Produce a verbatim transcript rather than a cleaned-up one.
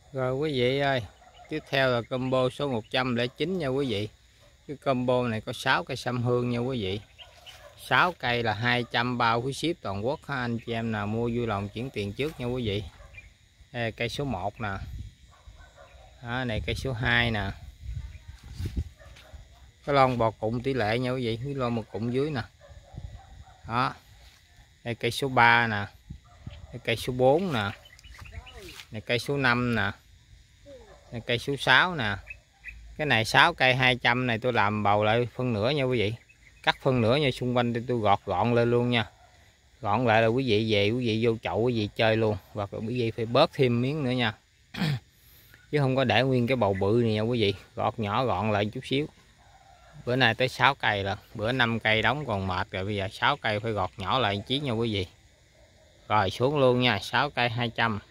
Rồi quý vị ơi, tiếp theo là combo số một trăm lẻ chín nha quý vị. Cái combo này có sáu cây sâm hương nha quý vị. sáu cây là hai trăm bao phí ship toàn quốc ha. Anh chị em nào mua vui lòng chuyển tiền trước nha quý vị. Đây, cây số một nè. Đó, này cây số hai nè. Cái lon bò cụm tỷ lệ nha quý vị, cái lon bò cụm dưới nè. Đó. Đây cây số ba nè. Đây cây số bốn nè. Này cây số năm nè. Này cây số sáu nè. Cái này sáu cây hai trăm này tôi làm bầu lại phân nửa nha quý vị. Cắt phân nửa nha, xung quanh tôi gọt gọn lên luôn nha. Gọn lại là quý vị về quý vị vô chậu quý vị chơi luôn. Và quý vị phải bớt thêm miếng nữa nha. Chứ không có để nguyên cái bầu bự này nha quý vị. Gọt nhỏ gọn lại chút xíu. Bữa nay tới sáu cây là bữa năm cây đóng còn mệt rồi, bây giờ sáu cây phải gọt nhỏ lại một chiếc nha quý vị. Rồi xuống luôn nha, sáu cây hai trăm.